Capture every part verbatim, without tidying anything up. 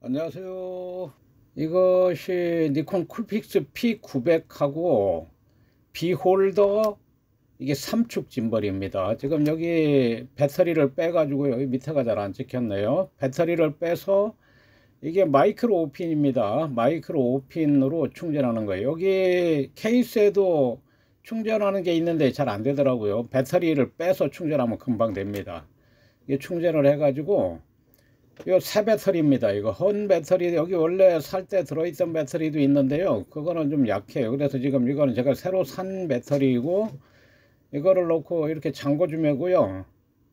안녕하세요. 이것이 니콘 쿨픽스 피 구백하고 비홀더, 이게 삼축 짐벌입니다. 지금 여기 배터리를 빼 가지고 여기 밑에가 잘 안 찍혔네요. 배터리를 빼서 이게 마이크로 오 핀입니다. 마이크로 오 핀으로 충전하는 거예요. 여기 케이스에도 충전하는 게 있는데 잘 안 되더라고요. 배터리를 빼서 충전하면 금방 됩니다. 이게 충전을 해 가지고 이거 새 배터리입니다. 이거 헌 배터리, 여기 원래 살 때 들어있던 배터리도 있는데요. 그거는 좀 약해요. 그래서 지금 이거는 제가 새로 산 배터리이고, 이거를 넣고 이렇게 잠궈주면고요.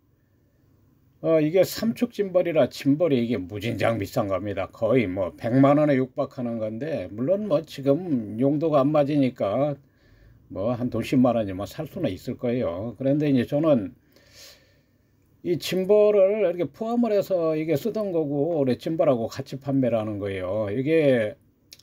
어, 이게 삼축 짐벌이라 짐벌이 이게 무진장 비싼 겁니다. 거의 뭐 백만 원에 육박하는 건데, 물론 뭐 지금 용도가 안 맞으니까 뭐 한 돈 십만 원이면 살 수는 있을 거예요. 그런데 이제 저는 이 짐벌을 이렇게 포함을 해서 이게 쓰던 거고, 짐벌하고 같이 판매를 하는 거예요. 이게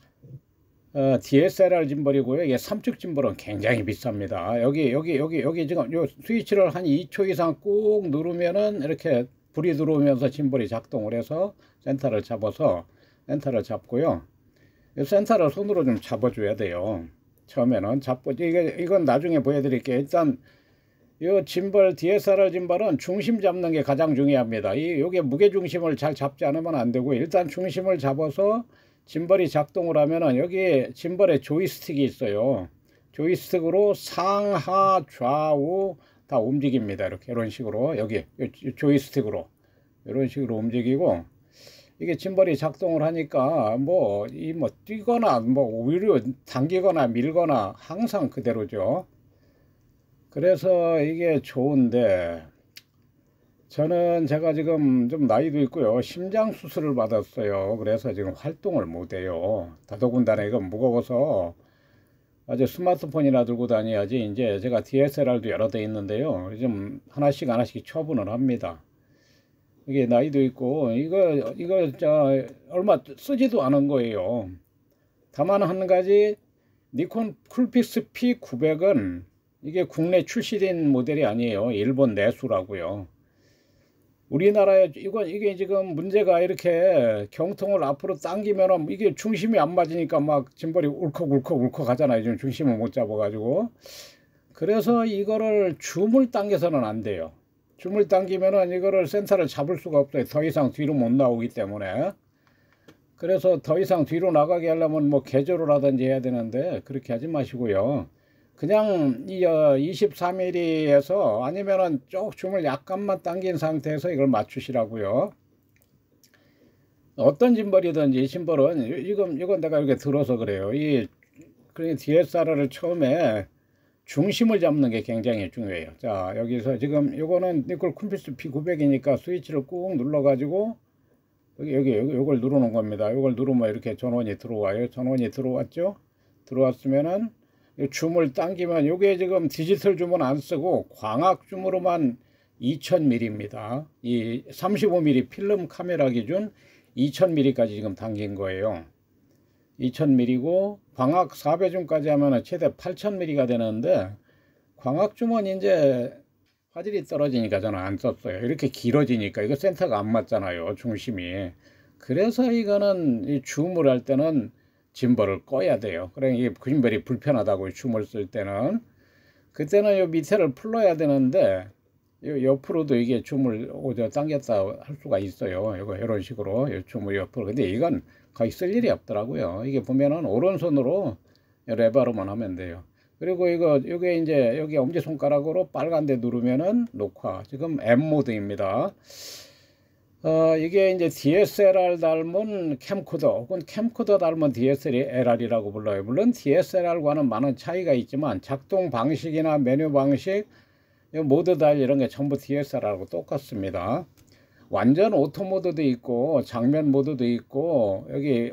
어, 디에스엘알 짐벌이고요. 이게 삼축 짐벌은 굉장히 비쌉니다. 여기 여기 여기 여기 지금 요 스위치를 한 이 초 이상 꾹 누르면은 이렇게 불이 들어오면서 짐벌이 작동을 해서 센터를 잡아서 센터를 잡고요. 이 센터를 손으로 좀 잡아줘야 돼요. 처음에는 잡고, 이게 이건 나중에 보여드릴게요. 일단 이 짐벌, 디에스엘알 짐벌은 중심 잡는 게 가장 중요합니다. 이 요게 무게 중심을 잘 잡지 않으면 안 되고, 일단 중심을 잡아서 짐벌이 작동을 하면은 여기 짐벌에 조이스틱이 있어요. 조이스틱으로 상하 좌우 다 움직입니다. 이렇게 이런 식으로 여기 조이스틱으로 이런 식으로 움직이고, 이게 짐벌이 작동을 하니까 뭐 이 뭐 뛰거나 뭐 오히려 당기거나 밀거나 항상 그대로죠. 그래서 이게 좋은데, 저는 제가 지금 좀 나이도 있고요. 심장 수술을 받았어요. 그래서 지금 활동을 못 해요. 더더군다나 이건 무거워서 아주 스마트폰이나 들고 다녀야지. 이제 제가 디에스엘알도 여러 대 있는데요. 좀 하나씩 하나씩 처분을 합니다. 이게 나이도 있고, 이거, 이거, 저, 얼마 쓰지도 않은 거예요. 다만 한 가지, 니콘 쿨픽스 피 구백은 이게 국내 출시된 모델이 아니에요. 일본 내수라고요. 우리나라에 이거 이게 지금 문제가, 이렇게 경통을 앞으로 당기면 이게 중심이 안 맞으니까 막 짐벌이 울컥울컥 울컥 하잖아요. 지금 중심을 못 잡아가지고. 그래서 이거를 줌을 당겨서는 안 돼요. 줌을 당기면은 이거를 센터를 잡을 수가 없어요. 더 이상 뒤로 못 나오기 때문에. 그래서 더 이상 뒤로 나가게 하려면 뭐 개조를 하든지 해야 되는데, 그렇게 하지 마시고요. 그냥 이 이십사 밀리미터에서 아니면은 쭉 줌을 약간만 당긴 상태에서 이걸 맞추시라고요. 어떤 짐벌이든지, 짐벌은 이건 이건 내가 이렇게 들어서 그래요. 이 그러니까 디에스엘알을 처음에 중심을 잡는 게 굉장히 중요해요. 자, 여기서 지금 이거는 니콜 쿨픽스 피 구백이니까 스위치를 꾹 눌러 가지고 여기 여기 여기 요걸 누르는 겁니다. 요걸 누르면 이렇게 전원이 들어와요. 전원이 들어왔죠? 들어왔으면은 줌을 당기면, 요게 지금 디지털 줌은 안 쓰고 광학 줌으로만 이천 밀리미터입니다. 이 삼십오 밀리미터 필름 카메라 기준 이천 밀리미터까지 지금 당긴 거예요. 이천 밀리미터고 광학 사 배 줌까지 하면 최대 팔천 밀리미터가 되는데, 광학 줌은 이제 화질이 떨어지니까 저는 안 썼어요. 이렇게 길어지니까 이거 센터가 안 맞잖아요, 중심이. 그래서 이거는 이 줌을 할 때는 짐벌을 꺼야 돼요. 그러니까 이게 짐벌이 불편하다고, 줌을 쓸 때는. 그때는 요 밑에를 풀러야 되는데, 요 옆으로도 이게 줌을 오저 당겼다 할 수가 있어요. 이거 이런 식으로 요 줌을 옆으로. 근데 이건 거의 쓸 일이 없더라고요. 이게 보면은 오른손으로 레버로만 하면 돼요. 그리고 이거 이게 이제 여기 엄지손가락으로 빨간 데 누르면은 녹화. 지금 M 모드입니다. 어, 이게 이제 디에스엘알 닮은 캠코더, 혹은 캠코더 닮은 디에스엘알이라고 불러요. 물론 디에스엘알과는 많은 차이가 있지만 작동 방식이나 메뉴 방식, 모드 다일 이런 게 전부 디에스엘알하고 똑같습니다. 완전 오토 모드도 있고 장면 모드도 있고, 여기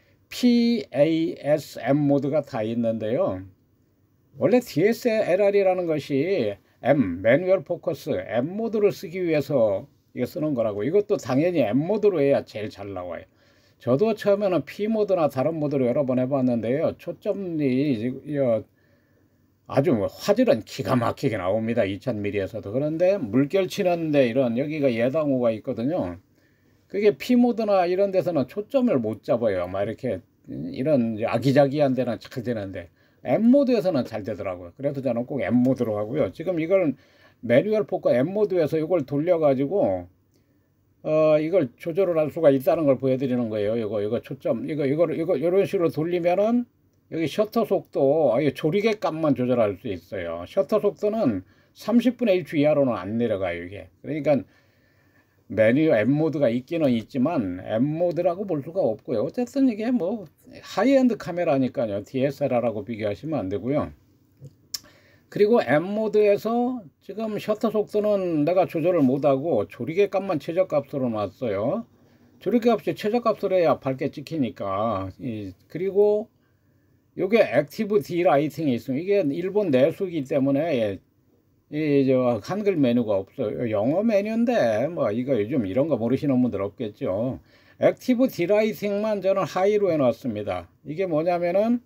피에이에스엠 모드가 다 있는데요. 원래 디에스엘알이라는 것이 M, 매뉴얼 포커스, M 모드를 쓰기 위해서 이거 쓰는 거라고. 이것도 당연히 M 모드로 해야 제일 잘 나와요. 저도 처음에는 P 모드나 다른 모드로 여러 번 해봤는데요. 초점이 아주 화질은 기가 막히게 나옵니다. 이천 밀리미터에서도. 그런데 물결 치는데 이런 여기가 예당호가 있거든요. 그게 P 모드나 이런 데서는 초점을 못 잡아요. 막 이렇게 이런 아기자기한 데는 잘 되는데 M 모드에서는 잘 되더라고요. 그래서 저는 꼭 M 모드로 하고요. 지금 이걸 매뉴얼 포커 M 모드에서 이걸 돌려 가지고 어 이걸 조절을 할 수가 있다는 걸 보여드리는 거예요. 이거 이거 초점 이거 이거 이거 이런 식으로 돌리면은 여기 셔터 속도 아예 조리개 값만 조절할 수 있어요. 셔터 속도는 삼십분의 일 초 이하로는 안 내려가요 이게. 그러니까 메뉴 M 모드가 있기는 있지만 M 모드라고 볼 수가 없고요. 어쨌든 이게 뭐 하이엔드 카메라니까요. 디에스엘알하고 비교하시면 안 되고요. 그리고 M 모드에서 지금 셔터 속도는 내가 조절을 못하고 조리개 값만 최저값으로 놨어요. 조리개 값이 최저값으로 해야 밝게 찍히니까. 그리고 요게 액티브 디라이팅이 있습니다. 이게 일본 내수이기 때문에 이 저 한글 메뉴가 없어요. 영어 메뉴인데 뭐 이거 요즘 이런 거 모르시는 분들 없겠죠. 액티브 디라이팅만 저는 하이로 해놨습니다. 이게 뭐냐면은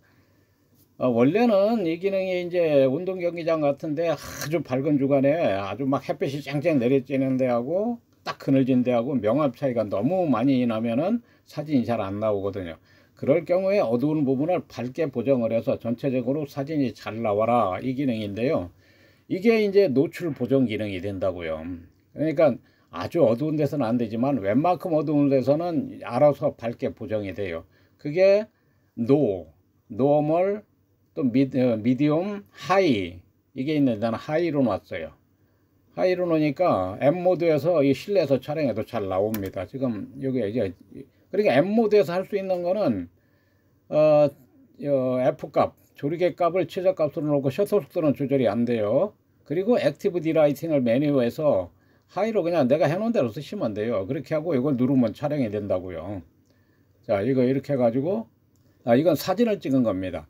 어 원래는 이 기능이 이제 운동 경기장 같은데 아주 밝은 주간에 아주 막 햇빛이 쨍쨍 내리쬐는 데하고 딱 그늘진 데하고 명암 차이가 너무 많이 나면은 사진이 잘 안 나오거든요. 그럴 경우에 어두운 부분을 밝게 보정을 해서 전체적으로 사진이 잘 나와라 이 기능인데요. 이게 이제 노출 보정 기능이 된다고요. 그러니까 아주 어두운 데서는 안 되지만 웬만큼 어두운 데서는 알아서 밝게 보정이 돼요. 그게 노, 노멀, 또 미디, 미디움, 하이 이게 있는데 나는 하이로 놨어요. 하이로 놓으니까 M 모드에서 이 실내에서 촬영해도 잘 나옵니다. 지금 여기 이제 그러니까 M 모드에서 할 수 있는 거는 어, 어 F 값 조리개 값을 최저값으로 놓고 셔터 속도는 조절이 안 돼요. 그리고 액티브 디라이팅을 메뉴에서 하이로 그냥 내가 해놓은 대로 쓰시면 돼요. 그렇게 하고 이걸 누르면 촬영이 된다고요. 자, 이거 이렇게 해가지고 아, 이건 사진을 찍은 겁니다.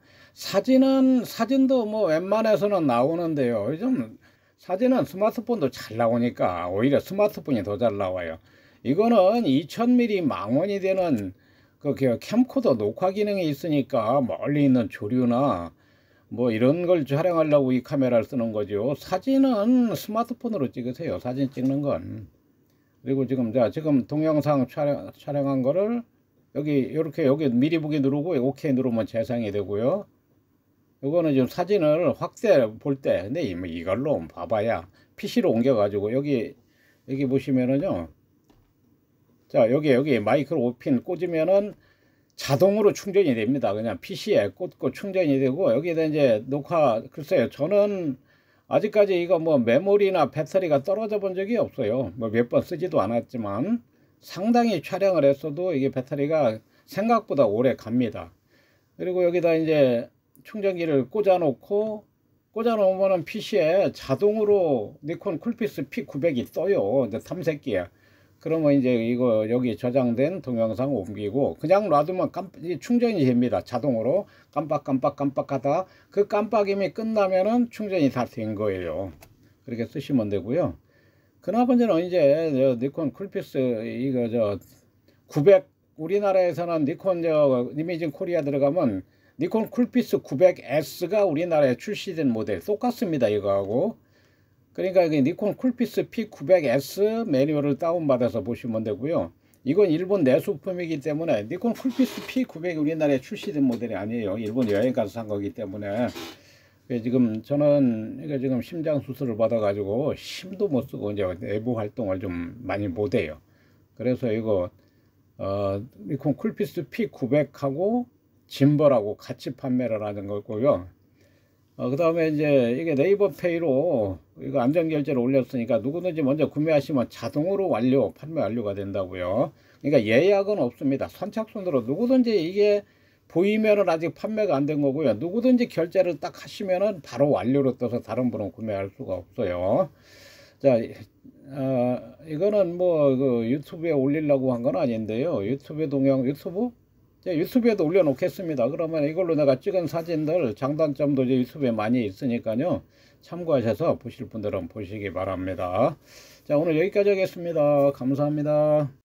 사진은 사진도 뭐 웬만해서는 나오는데요. 요즘 사진은 스마트폰도 잘 나오니까 오히려 스마트폰이 더 잘 나와요. 이거는 이천 밀리미터 망원이 되는 그 캠코더 녹화 기능이 있으니까 멀리 있는 조류나 뭐 이런 걸 촬영하려고 이 카메라를 쓰는 거죠. 사진은 스마트폰으로 찍으세요. 사진 찍는 건. 그리고 지금 자 지금 동영상 촬영 촬영한 거를 여기 이렇게 여기 미리 보기 누르고 오케이 누르면 재생이 되고요. 이거는 지금 사진을 확대 볼 때 근데 이걸로 봐봐야 피시로 옮겨 가지고 여기 여기 보시면은요. 자 여기 여기 마이크로 오핀 꽂으면은 자동으로 충전이 됩니다. 그냥 피시에 꽂고 충전이 되고 여기다 이제 녹화 글쎄요 저는 아직까지 이거 뭐 메모리나 배터리가 떨어져 본 적이 없어요. 뭐 몇 번 쓰지도 않았지만 상당히 촬영을 했어도 이게 배터리가 생각보다 오래 갑니다. 그리고 여기다 이제 충전기를 꽂아 놓고 꽂아 놓으면은 피시에 자동으로 니콘 쿨픽스 피 구백이 떠요. 탐색기에. 그러면 이제 이거 여기 저장된 동영상 옮기고 그냥 놔두면 깜, 충전이 됩니다. 자동으로 깜빡깜빡 깜빡하다 그 깜빡임이 끝나면은 충전이 다 된 거예요. 그렇게 쓰시면 되고요. 그나마 저는 이제 니콘 쿨픽스 이거 저 구백 우리나라에서는 니콘 저 이미징 코리아 들어가면 니콘 쿨픽스 구백 에스가 우리나라에 출시된 모델 똑같습니다. 이거하고. 그러니까 니콘 쿨픽스 피 구백 에스 매뉴얼을 다운받아서 보시면 되고요. 이건 일본 내수품이기 때문에 니콘 쿨픽스 피 구백이 우리나라에 출시된 모델이 아니에요. 일본 여행 가서 산 거기 때문에. 지금 저는 이거 지금 심장 수술을 받아 가지고 힘도 못 쓰고 이제 내부 활동을 좀 많이 못 해요. 그래서 이거 어 니콘 쿨픽스 피 구백하고 짐벌하고 같이 판매를 하는 거고요. 어, 그 다음에 이제 이게 네이버 페이로 이거 안전결제를 올렸으니까 누구든지 먼저 구매하시면 자동으로 완료, 판매 완료가 된다고요. 그러니까 예약은 없습니다. 선착순으로 누구든지 이게 보이면은 아직 판매가 안 된 거고요. 누구든지 결제를 딱 하시면은 바로 완료로 떠서 다른 분은 구매할 수가 없어요. 자, 어, 이거는 뭐 그 유튜브에 올리려고 한 건 아닌데요. 유튜브 동영, 유튜브? 유튜브에도 올려놓겠습니다. 그러면 이걸로 내가 찍은 사진들 장단점도 이제 유튜브에 많이 있으니까요. 참고하셔서 보실 분들은 보시기 바랍니다. 자, 오늘 여기까지 하겠습니다. 감사합니다.